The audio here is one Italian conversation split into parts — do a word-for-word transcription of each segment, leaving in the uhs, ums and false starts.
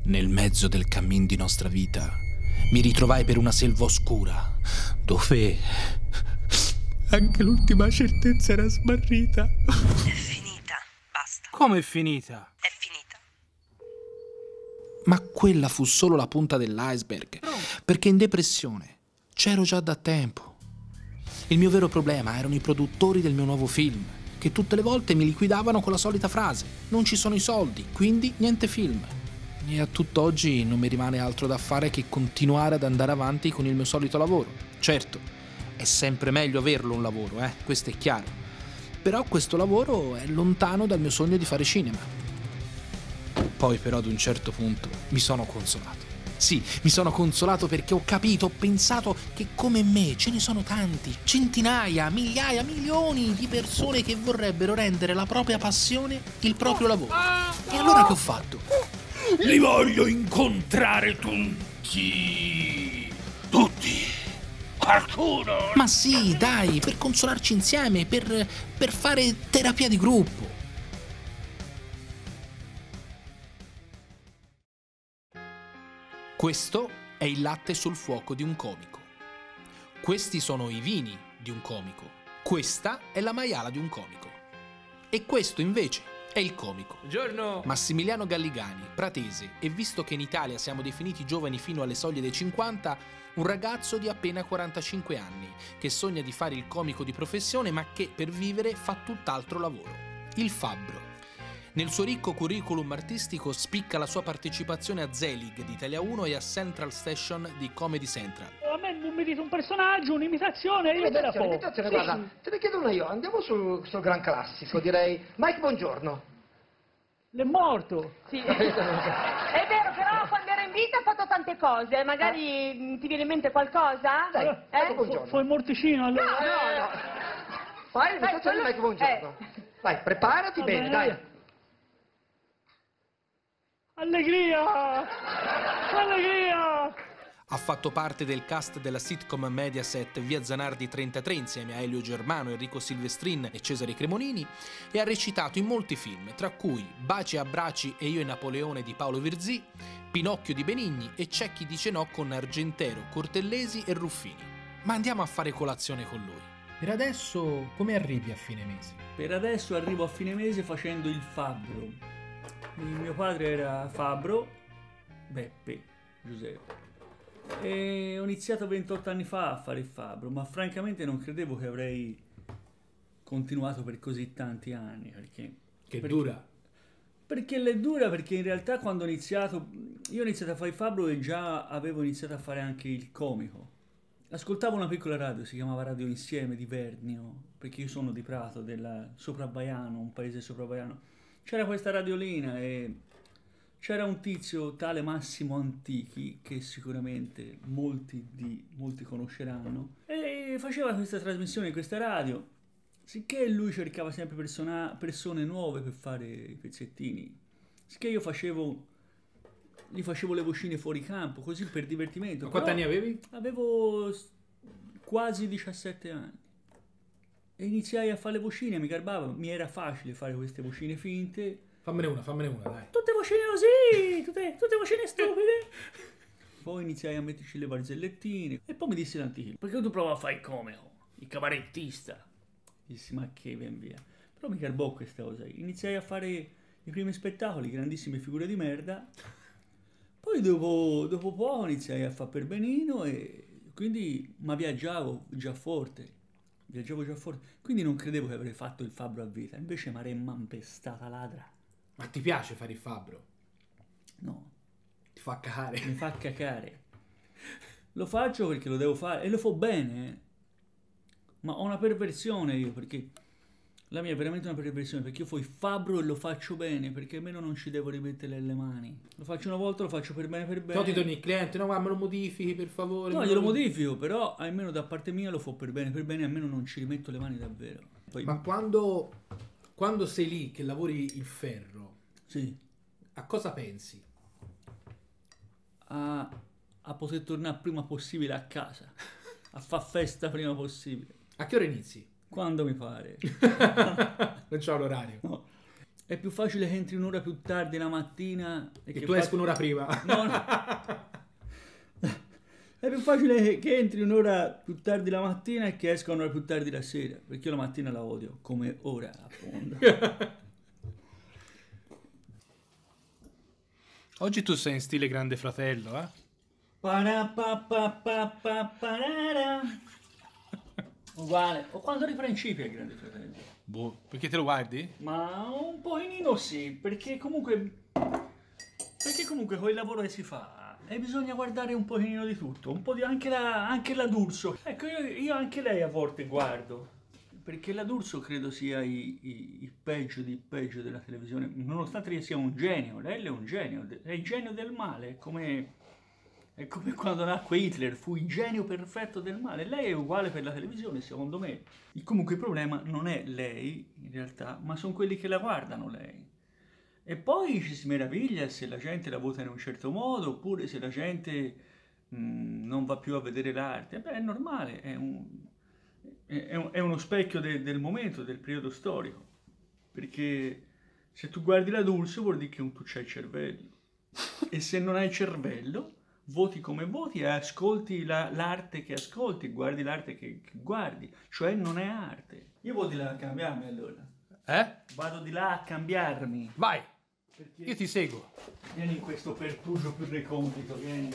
Nel mezzo del cammin di nostra vita mi ritrovai per una selva oscura, dove anche l'ultima certezza era smarrita. È finita, basta. Come è finita? È finita. Ma quella fu solo la punta dell'iceberg, perché in depressione c'ero già da tempo. Il mio vero problema erano i produttori del mio nuovo film, che tutte le volte mi liquidavano con la solita frase: non ci sono i soldi, quindi niente film. E a tutt'oggi non mi rimane altro da fare che continuare ad andare avanti con il mio solito lavoro. Certo, è sempre meglio averlo un lavoro, eh, questo è chiaro. Però questo lavoro è lontano dal mio sogno di fare cinema. Poi però ad un certo punto mi sono consolato. Sì, mi sono consolato perché ho capito, ho pensato che come me ce ne sono tanti, centinaia, migliaia, milioni di persone che vorrebbero rendere la propria passione il proprio lavoro. E allora che ho fatto? Li voglio incontrare tutti. Tutti. Qualcuno. Ma sì, dai, per consolarci insieme, per, per fare terapia di gruppo. Questo è il latte sul fuoco di un comico. Questi sono i vini di un comico. Questa è la maiala di un comico. E questo invece è il comico. Buongiorno. Massimiliano Galligani, pratese, e visto che in Italia siamo definiti giovani fino alle soglie dei cinquanta, un ragazzo di appena quarantacinque anni, che sogna di fare il comico di professione ma che per vivere fa tutt'altro lavoro. Il fabbro. Nel suo ricco curriculum artistico spicca la sua partecipazione a Zelig di Italia uno e a Central Station di Comedy Central. A me non mi dite un personaggio, un'imitazione, io me la Imitazione, fo. imitazione, Sì. guarda, te ne chiedo una io, andiamo sul, sul gran classico, direi Mike Buongiorno. L'è morto. Sì. È vero, però quando era in vita ha fatto tante cose, magari mh, ti viene in mente qualcosa? Dai, eh? Mike Buongiorno. Fu il morticino allora. No, no, no. Fai l'imitazione di quello- Mike Buongiorno. eh. Vai, preparati Va bene, bene. dai. Allegria! Allegria! Ha fatto parte del cast della sitcom Mediaset Via Zanardi trentatré insieme a Elio Germano, Enrico Silvestrin e Cesare Cremonini e ha recitato in molti film, tra cui Baci e abbracci e Io e Napoleone di Paolo Virzì, Pinocchio di Benigni e C'è chi dice no con Argentero, Cortellesi e Ruffini. Ma andiamo a fare colazione con lui. Per adesso come arrivi a fine mese? Per adesso arrivo a fine mese facendo il fabbro. Il mio padre era fabbro, Beppe, Giuseppe. E ho iniziato ventotto anni fa a fare il fabbro, ma francamente non credevo che avrei continuato per così tanti anni. Perché, Che perché- dura. Perché l'è dura, perché in realtà quando ho iniziato, io ho iniziato a fare il fabbro e già avevo iniziato a fare anche il comico. Ascoltavo una piccola radio, si chiamava Radio Insieme di Vernio, perché io sono di Prato, del Soprabaiano, un paese soprabaiano. C'era questa radiolina e c'era un tizio tale Massimo Antichi, che sicuramente molti, di, molti conosceranno, e faceva questa trasmissione in questa radio, sicché lui cercava sempre persona- persone nuove per fare i pezzettini, sicché io facevo, gli facevo le vocine fuori campo, così per divertimento. Ma quanti Però anni avevi? Avevo s- quasi diciassette anni. E iniziai a fare le vocine, mi garbava, mi era facile fare queste vocine finte. Fammene una, fammene una, dai. Tutte vocine così, tutte, tutte vocine stupide. Poi iniziai a metterci le barzellettine. E poi mi disse l'antico, perché tu prova a fare il comico, il cabarettista? Dissi, ma che ben via. Però mi garbò questa cosa. Iniziai a fare i primi spettacoli, grandissime figure di merda. Poi dopo, dopo poco iniziai a fare per benino e quindi, ma viaggiavo già forte. Viaggiavo già forte, quindi non credevo che avrei fatto il fabbro a vita, invece mi avrei mampestata ladra. Ma ti piace fare il fabbro? No, Ti fa cacare. mi fa cacare. Lo faccio perché lo devo fare e lo fa bene, eh. Ma ho una perversione io, perché la mia è veramente una perversione, perché io fo il fabbro e lo faccio bene, perché almeno non ci devo rimettere le mani. Lo faccio una volta, lo faccio per bene per bene. No, ti torni il cliente, no, ma me lo modifichi per favore. No, me glielo modifico, però almeno da parte mia lo fo per bene per bene, almeno non ci rimetto le mani davvero. Poi, Ma quando, quando sei lì che lavori il ferro, sì, a cosa pensi? a, a poter tornare prima possibile a casa, a far festa prima possibile, A che ora inizi? quando mi pare. Non c'ho l'orario. No. È più facile che entri un'ora più tardi la mattina e E che tu fa- esci un'ora prima. No, no. È più facile che- che entri un'ora più tardi la mattina e che esca un'ora più tardi la sera, perché io la mattina la odio, come ora, appunto. Oggi tu sei in stile Grande Fratello, eh? Parapapapapapara. Uguale. O quando riprincipi il Grande Fratello. Boh, perché te lo guardi? Ma un pochino sì, perché comunque... Perché comunque quel lavoro che si fa e bisogna guardare un pochino di tutto, un po' di anche la, anche la D'Urso. Ecco, io, io anche lei a volte guardo, perché la D'Urso credo sia i- i- il peggio di peggio della televisione, nonostante lei sia un genio, lei è un genio, è il genio del male, è come, è come quando nacque Hitler, fu il genio perfetto del male, lei è uguale per la televisione secondo me. E comunque il problema non è lei in realtà, ma sono quelli che la guardano lei. E poi ci si meraviglia se la gente la vota in un certo modo, oppure se la gente mh, non va più a vedere l'arte. Beh, è normale, è, un- è- è un- è uno specchio de- del momento, del periodo storico. Perché se tu guardi la D'Urso vuol dire che tu c'hai il cervello. E se non hai il cervello, voti come voti e ascolti la- l'arte che ascolti, guardi l'arte che, che guardi. Cioè non è arte. Io vado di là a cambiarmi allora. Eh? Vado di là a cambiarmi. Vai, Perché... io ti seguo. Vieni in questo pertugio più recondito, vieni.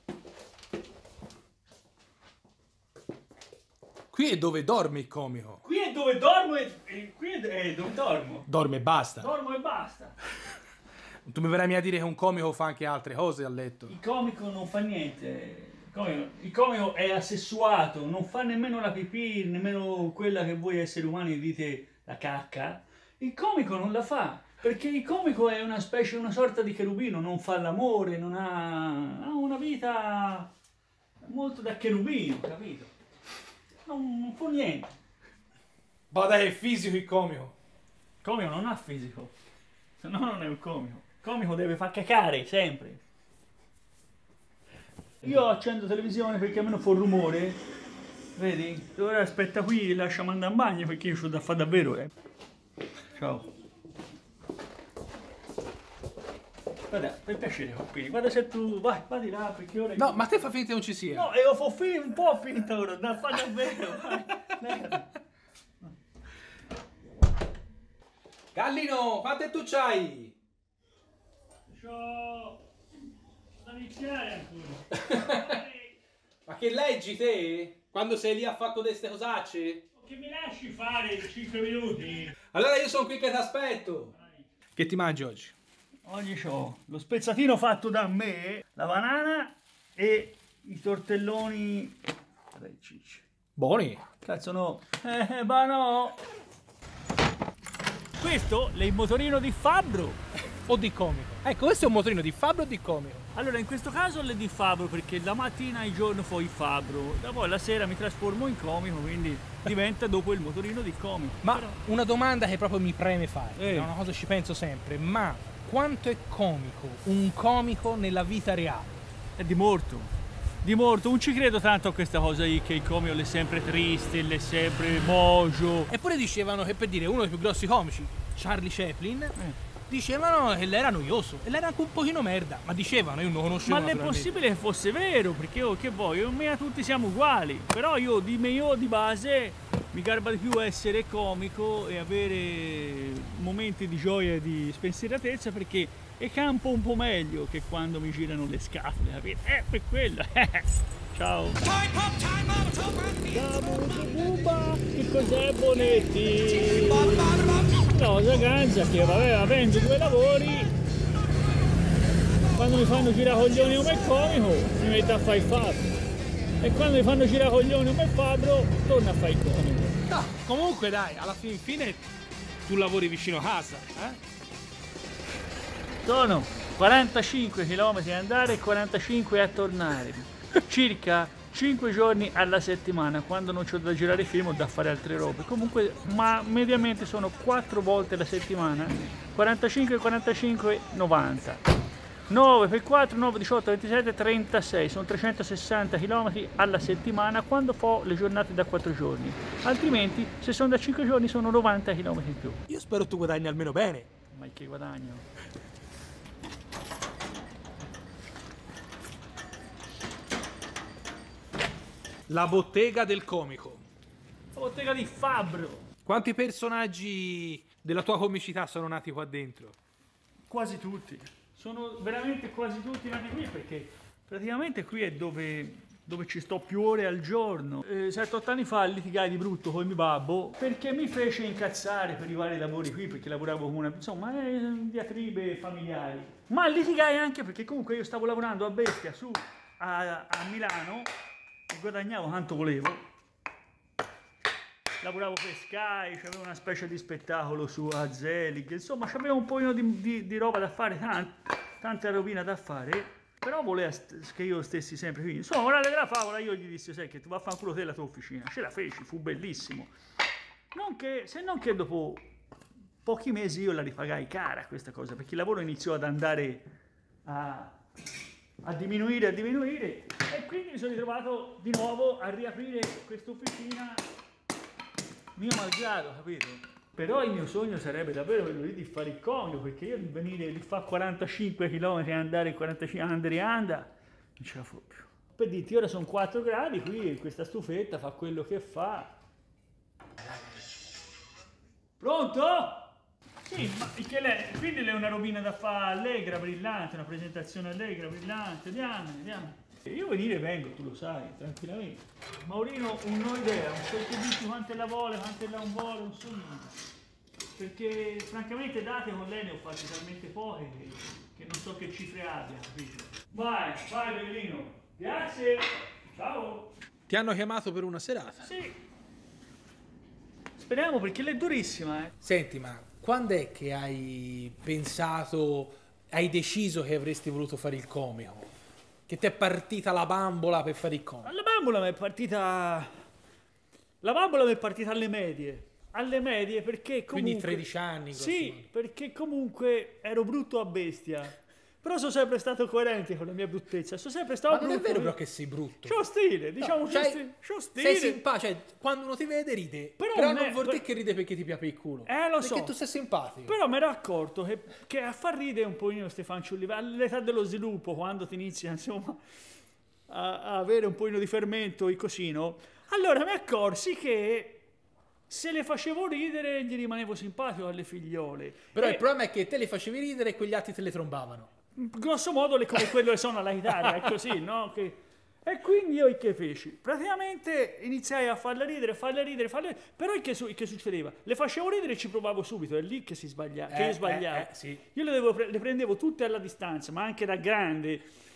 Qui è dove dorme il comico. Qui è dove dormo e, e qui è, è dove dormo. Dorme e basta. Dormo e basta. Tu mi verrai a dire che un comico fa anche altre cose a letto. Il comico non fa niente. Il comico, il comico è assessuato, non fa nemmeno la pipì, nemmeno quella che voi esseri umani dite la cacca. Il comico non la fa, perché il comico è una specie, una sorta di cherubino, non fa l'amore, non ha, ha una vita molto da cherubino, capito? Non, non fa niente. Bada che è fisico il comico. Il comico non ha fisico, se no non è un comico. Il comico deve far cacare, sempre. Io accendo televisione perché almeno fa un rumore, vedi? Ora aspetta qui e lasciamo andare in bagno perché io c'ho da fare davvero, eh. Ciao. Guarda, per piacere qui, guarda se tu, vai, vai di là perché ora... No, ma te fa finta che non ci sia. No, e ho fa fi- un po' finta ora, da fare davvero, vai. Dai. Gallino, quante tu c'hai? C'ho... da iniziare ancora. Ma che leggi te? Quando sei lì a fare con queste cosacce? Che mi lasci fare cinque minuti? Allora io sono qui che ti aspetto. Che ti mangi oggi? Oggi c'ho lo spezzatino fatto da me, la banana e i tortelloni... Dai, cicci. Buoni. Cazzo no. Eh, ma no. Questo è il motorino di Fabbro. O di comico. Ecco, questo è un motorino di Fabbro o di comico? Allora, in questo caso è di Fabbro perché la mattina il giorno fai Fabbro, da poi la sera mi trasformo in comico, quindi diventa dopo il motorino di comico. Ma una domanda che proprio mi preme fare, Eh. è una cosa che ci penso sempre, ma quanto è comico un comico nella vita reale? È di morto. Di morto, non ci credo tanto a questa cosa lì che il comico è sempre triste, è sempre mogio. Eppure dicevano che per dire uno dei più grossi comici, Charlie Chaplin, Eh. dicevano che lei era noioso e lei era anche un pochino merda, ma dicevano, io non lo conoscevo Ma è naturalmente. possibile che fosse vero, perché io che voglio, me tutti siamo uguali, però io di me io di base mi garba di più essere comico e avere momenti di gioia e di spensieratezza perché è campo un po' meglio che quando mi girano le scatole, capito? Eh, per quello. Ciao. Che cos'è Bonetti? No, Zaganza che vabbè, avendo due lavori, quando mi fanno girare coglioni come il comico, mi metto a fare il fabbro. E quando mi fanno girare coglioni come il fabbro, torno a fare il comico. No, comunque dai, alla fin fine tu lavori vicino a casa, eh? Sono quarantacinque chilometri a andare e quarantacinque a tornare. Circa cinque giorni alla settimana, quando non c'ho da girare film o da fare altre robe. Comunque, ma mediamente sono quattro volte alla settimana, quarantacinque, quarantacinque, novanta. nove per quattro, nove, diciotto, ventisette, trentasei, sono trecentosessanta chilometri alla settimana quando fo le giornate da quattro giorni. Altrimenti, se sono da cinque giorni, sono novanta chilometri in più. Io spero tu guadagni almeno bene. ma che guadagno. La bottega del comico. La bottega di Fabbro. Quanti personaggi della tua comicità sono nati qua dentro? Quasi tutti. Sono veramente quasi tutti nati qui perché praticamente qui è dove, dove ci sto più ore al giorno. Eh, sette otto anni fa litigai di brutto con mio babbo perché mi fece incazzare per i vari lavori qui, perché lavoravo con una... insomma, eh, diatribe familiari. Ma litigai anche perché comunque io stavo lavorando a bestia su a, a Milano e guadagnavo quanto volevo. Lavoravo per Sky, c'avevo una specie di spettacolo su Azelig, insomma c'avevo un po' di, di, di roba da fare, tante, tante rovine da fare, però voleva che io stessi sempre qui. Insomma, morale della favola, io gli dissi, sai che tu vaffanculo te la tua officina, ce la feci, fu bellissimo. Non che, se non che dopo pochi mesi io la ripagai cara questa cosa, perché il lavoro iniziò ad andare a, a diminuire, a diminuire, e quindi mi sono ritrovato di nuovo a riaprire questa officina mio malgrado, capito? Però il mio sogno sarebbe davvero quello di fare il comico, perché io di venire di fare quarantacinque chilometri e andare quarantacinque andare e anda, non ce la fa più. Per dirti, ora sono quattro gradi qui, questa stufetta fa quello che fa. Pronto? Sì, ma che lei, quindi lei è una robina da fare allegra, brillante, una presentazione allegra, brillante, andiamo, andiamo. Io venire vengo, tu lo sai, tranquillamente. Maurino, non ho idea, non so che dici quante la vuole, quante la non vuole, non so niente. Perché francamente date con lei ne ho fatte talmente poche che, che non so che cifre abbia, capito? Vai, vai Bellino, grazie, ciao. Ti hanno chiamato per una serata? Sì. Speriamo perché lei è durissima, eh. Senti, ma quando è che hai pensato, hai deciso che avresti voluto fare il comico? Che ti è partita la bambola per fare il comico? La bambola mi è partita... La bambola mi è partita alle medie. Alle medie perché comunque... Quindi tredici anni? Sì, perché comunque ero brutto a bestia. Però sono sempre stato coerente con la mia bruttezza. Sono sempre stato Ma non brutto. è vero però che sei brutto. C'ho stile, diciamo, No, c'ho cioè, stile. C'ho stile. Sei simpatico, cioè quando uno ti vede ride. Però Però, non non è- vuol dire per- che ride perché ti piace il culo. Eh, lo so. Perché tu sei simpatico. Però mi ero accorto che, che a far ridere un pochino questi fanciulli, all'età dello sviluppo, quando ti inizi insomma, a, a avere un pochino di fermento, il cosino, allora mi accorsi che se le facevo ridere gli rimanevo simpatico alle figliole. Però E, il problema è che te li facevi ridere e quegli altri te le trombavano. grosso modo le come quello che suona la chitarra, è così, no? Che... E quindi io che feci? Praticamente iniziai a farla ridere, farla ridere, farla ridere, però che, su- che succedeva? Le facevo ridere e ci provavo subito, è lì che si sbagliava, che Eh, io sbagliavo. eh, eh, sì. Io le, devo pre- le prendevo tutte alla distanza, ma anche da grande,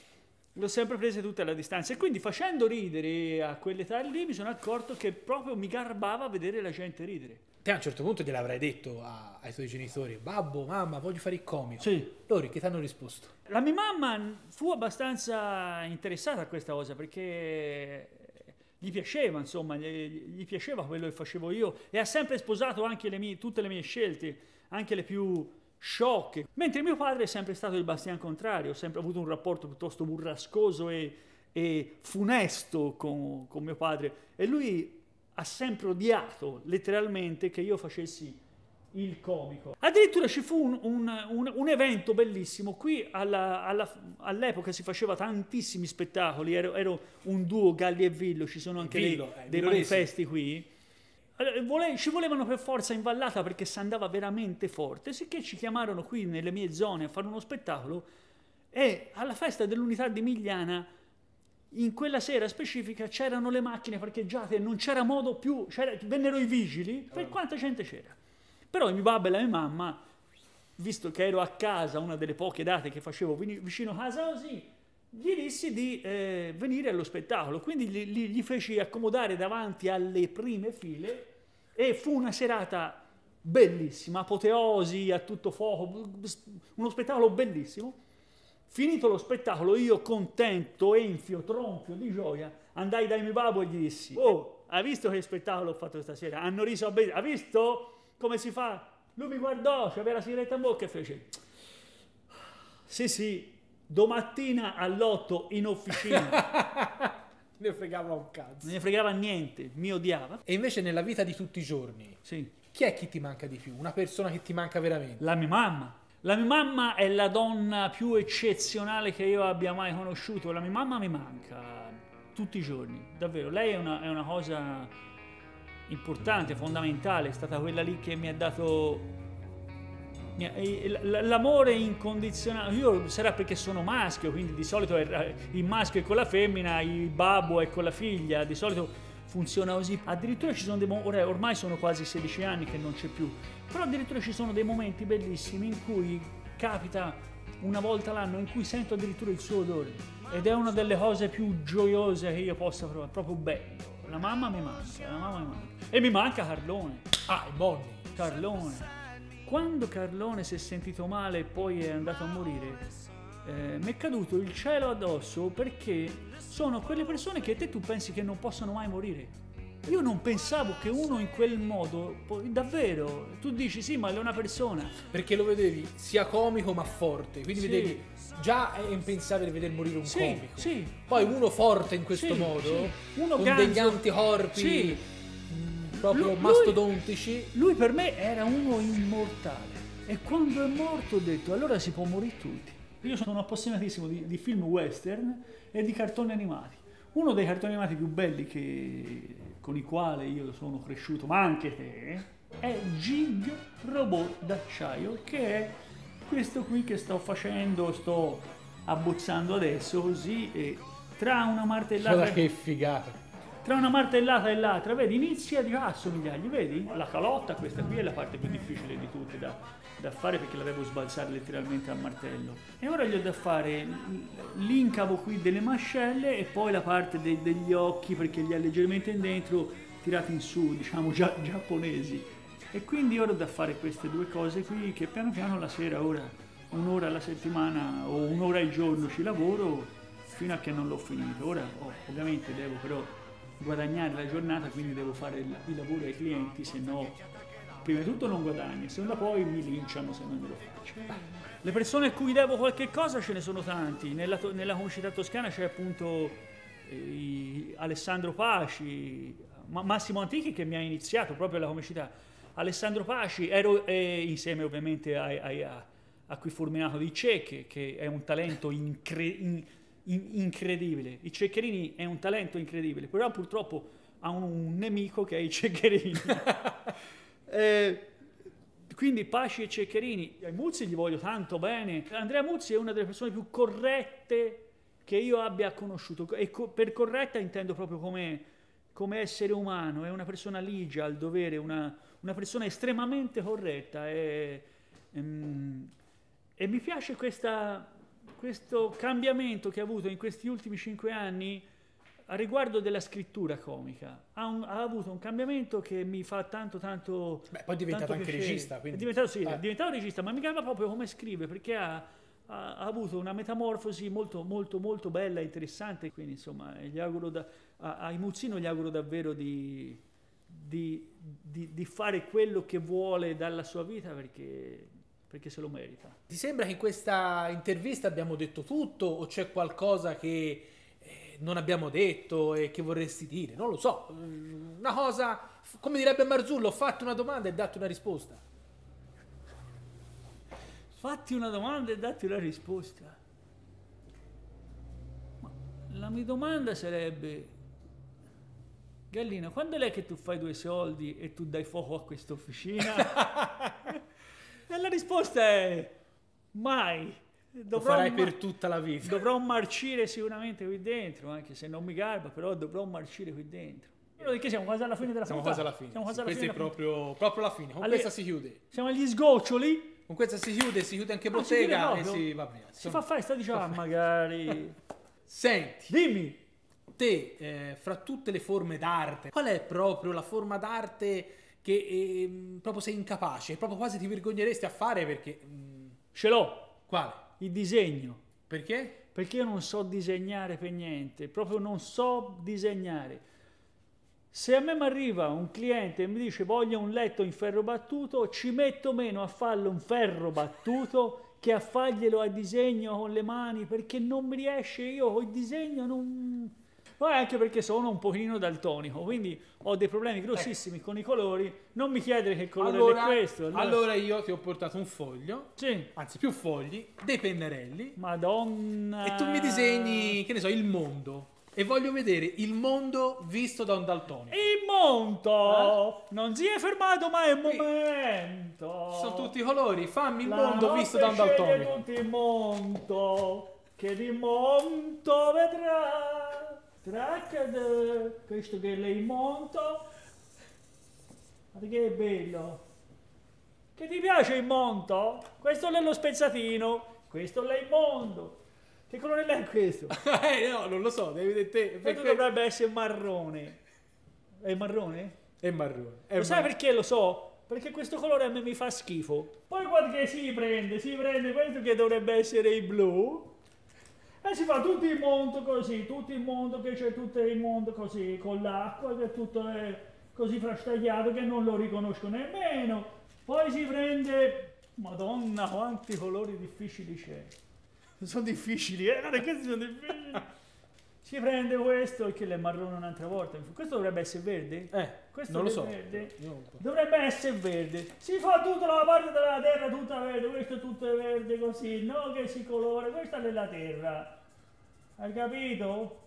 le ho sempre prese tutte alla distanza, e quindi facendo ridere a quell'età lì mi sono accorto che proprio mi garbava vedere la gente ridere. Te a un certo punto gliel'avrai detto a- ai tuoi genitori: babbo, mamma, voglio fare il comico. Sì. Loro che ti hanno risposto? La mia mamma fu abbastanza interessata a questa cosa perché gli piaceva, insomma, gli, gli piaceva quello che facevo io, e ha sempre sposato anche le mie, tutte le mie scelte, anche le più sciocche. Mentre mio padre è sempre stato il bastian contrario, ho sempre avuto un rapporto piuttosto burrascoso e, e funesto con, con mio padre, e lui ha sempre odiato letteralmente che io facessi il comico. Addirittura ci fu un, un- un- un evento bellissimo qui alla- alla- all'epoca si faceva tantissimi spettacoli, ero, ero un duo Galli e Villo, ci sono anche Villo, dei, eh, dei villoresi. manifesti qui. Allora, vole- ci volevano per forza in Vallata perché si andava veramente forte, sicché ci chiamarono qui nelle mie zone a fare uno spettacolo, e alla festa dell'Unità di Migliana in quella sera specifica c'erano le macchine parcheggiate e non c'era modo più, c'era- vennero i vigili, per quanta gente c'era. Però mio babbo e la mia mamma, visto che ero a casa, una delle poche date che facevo vini- vicino a casa così, gli dissi di eh, venire allo spettacolo, quindi gli, gli- gli feci accomodare davanti alle prime file, e fu una serata bellissima, apoteosi a tutto fuoco, uno spettacolo bellissimo. Finito lo spettacolo, io contento, enfio, tronfio di gioia, andai dai mio babbo e gli dissi: oh, hai visto che spettacolo ho fatto stasera? Hanno riso a be- hai visto come si fa? Lui mi guardò, c'aveva la sigaretta in bocca e fece: sì sì, domattina all'otto in officina. Ne fregava un cazzo. Non ne fregava niente, mi odiava. E invece nella vita di tutti i giorni, Sì. Chi è chi ti manca di più? Una persona che ti manca veramente? La mia mamma. La mia mamma è la donna più eccezionale che io abbia mai conosciuto. La mia mamma mi manca tutti i giorni, davvero. Lei è una, è una cosa importante, fondamentale. È stata quella lì che mi ha dato mi ha- e- l- l'amore incondizionato. Io sarà perché sono maschio, quindi di solito è- il maschio è con la femmina, il babbo è con la figlia. Di solito funziona così. Addirittura ci sono dei mo- ora- ormai sono quasi sedici anni che non c'è più, però addirittura ci sono dei momenti bellissimi in cui capita una volta l'anno in cui sento addirittura il suo odore, ed è una delle cose più gioiose che io possa provare, proprio bello. La mamma mi manca, la mamma mi manca. E mi manca Carlone. Ah, il Bonnie. Carlone. Quando Carlone si è sentito male e poi è andato a morire, eh, mi è caduto il cielo addosso, perché sono quelle persone che te tu pensi che non possano mai morire. Io non pensavo che uno in quel modo, poi, davvero, tu dici sì, ma è una persona. Perché lo vedevi sia comico ma forte, quindi Sì. vedevi, già è impensabile vedere morire un Sì, comico. sì. Poi uno forte in questo Sì, modo, sì. Uno con ganzo. degli anticorpi Sì. mh, proprio Lui- lui- mastodontici. Lui per me era uno immortale, e quando è morto ho detto allora si può morire tutti. Io sono appassionatissimo di, di film western e di cartoni animati. Uno dei cartoni animati più belli che, con i quali io sono cresciuto, ma anche te, è Gig Robot d'acciaio, che è questo qui che sto facendo, sto abbozzando adesso, così, e tra una martellata Guarda che figata. tra una martellata e l'altra, vedi, inizia di ah, somigliargli, vedi? La calotta, questa qui è la parte più difficile di tutte da, da fare, perché la devo sbalzare letteralmente a martello. E ora gli ho da fare l'incavo qui delle mascelle e poi la parte de- degli occhi, perché li ha leggermente in dentro, tirati in su, diciamo, gia- giapponesi. E quindi ora ho da fare queste due cose qui, che piano piano la sera, ora un'ora alla settimana o un'ora al giorno ci lavoro, fino a che non l'ho finito. Ora oh, ovviamente devo però guadagnare la giornata, quindi devo fare il, il lavoro ai clienti, se no prima di tutto non guadagno, se no poi mi linciano se non me lo faccio. Le persone a cui devo qualche cosa ce ne sono tanti. Nella, to- nella comicità toscana c'è appunto eh, Alessandro Paci, Ma- Massimo Antichi, che mi ha iniziato proprio la comicità. Alessandro Paci, ero eh, insieme ovviamente ai- ai- a, a qui Fulminato di Cecche, che è un talento incre- in- in- incredibile. I Ceccherini è un talento incredibile, però purtroppo ha un, un nemico che è i Ceccherini. eh, quindi Paci e Ceccherini. Ai Muzzi gli voglio tanto bene. Andrea Muzzi è una delle persone più corrette che io abbia conosciuto, e co- per corretta intendo proprio come, come essere umano. È una persona ligia al dovere, una, una persona estremamente corretta, e, ehm, e mi piace questa, questo cambiamento che ha avuto in questi ultimi cinque anni a riguardo della scrittura comica. Ha, un- ha avuto un cambiamento che mi fa tanto tanto. Beh, poi è diventato tanto anche piacere. regista, quindi- È diventato, sì, Eh. è diventato regista, ma mi garba proprio come scrive, perché ha, ha- ha avuto una metamorfosi molto molto molto bella e interessante. Quindi insomma gli auguro da, a, ai Muzzino gli auguro davvero di, di, di- di fare quello che vuole dalla sua vita, perché, perché se lo merita. Ti sembra che in questa intervista abbiamo detto tutto, o c'è qualcosa che eh, non abbiamo detto e che vorresti dire? Non lo so. Mm, Una cosa, f- come direbbe Marzullo, ho fatto una domanda e dato una risposta. Fatti una domanda e datti una risposta. Ma la mia domanda sarebbe: Gallina, quando è che tu fai due soldi e tu dai fuoco a questa officina? E la risposta è mai. Lo Dovrò farai ma- per tutta la vita. Dovrò marcire sicuramente qui dentro, anche se non mi garba, però dovrò marcire qui dentro. Perché siamo quasi alla fine della Siamo puntata. quasi alla fine. Siamo quasi Sì, alla questa fine è della proprio, proprio la fine. Con Alle- questa si chiude. Siamo agli sgoccioli. Con questa si chiude, si chiude anche Ah, si chiude bottega e proprio? si va via. Si fa festa, diciamo, magari. Senti, Dimmi. te, eh, fra tutte le forme d'arte, qual è proprio la forma d'arte che ehm, proprio sei incapace, proprio quasi ti vergogneresti a fare perché... mm, Ce l'ho. quale? Il disegno. Perché? Perché io non so disegnare per niente, proprio non so disegnare. Se a me mi arriva un cliente e mi dice voglio un letto in ferro battuto, ci metto meno a farlo un ferro battuto che a farglielo a disegno con le mani, perché non mi riesce. Io col disegno non... Ma è anche perché sono un pochino daltonico, quindi ho dei problemi grossissimi con i colori. Non mi chiedere che colore Allora, è questo. allora io ti ho portato un foglio, Sì. anzi più fogli, dei pennarelli, Madonna. e tu mi disegni, che ne so, il mondo. E voglio vedere il mondo visto da un daltonico. Il monto! Non si è fermato mai un momento! Ci sono tutti i colori, fammi il La mondo notte visto da un sceglie daltonico. tutti il monto, che di monto vedrà. Traccade, questo che è il monto. Guarda che è bello. Che ti piace il monto? Questo è lo spezzatino, questo è il mondo. Che colore è questo? eh no, non lo so, devi vedere te. Questo perché- dovrebbe essere marrone. È marrone? È marrone. È Lo sai marrone. perché lo so? Perché questo colore a me mi fa schifo. Poi guarda che si prende, si prende questo che dovrebbe essere il blu. E si fa tutto il mondo così, tutto il mondo che c'è tutto il mondo così, con l'acqua che tutto è così frastagliato che non lo riconosco nemmeno. Poi si prende... Madonna, quanti colori difficili c'è. Sono difficili, eh? Non è questi sono difficili. Si prende questo, che è marrone un'altra volta. Questo dovrebbe essere verde? Eh, Questo non lo è so. verde. Io non lo so. Dovrebbe essere verde. Si fa tutta la parte della terra tutta verde, questo è tutto verde così, no che si colora, questa è la terra. Hai capito?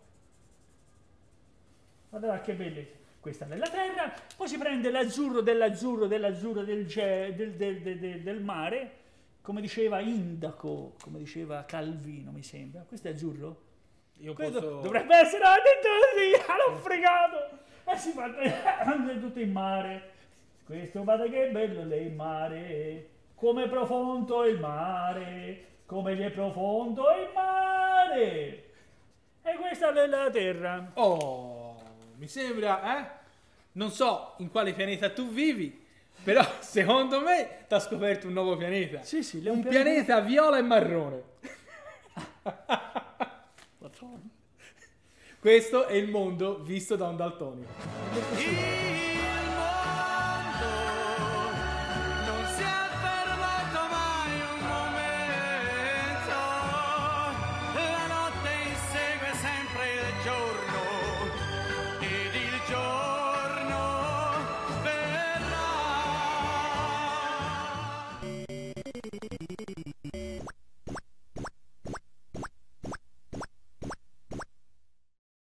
Guarda che bellezza. Questa è la terra, poi si prende l'azzurro dell'azzurro dell'azzurro del, ge- del, del, del, del, del mare, come diceva Indaco, come diceva Calvino, mi sembra. Questo è azzurro? Io Questo posso... dovrebbe essere ah, detto così, l'ho fregato! E si fa tutto in mare. Questo, guarda che bello lei il mare, come profondo il mare, come gli è profondo il mare. E questa è la terra. Oh, mi sembra, eh? Non so in quale pianeta tu vivi, però secondo me ti ha scoperto un nuovo pianeta. Sì, sì, Un pianeta viola e marrone. Questo è il mondo visto da un daltonico. Io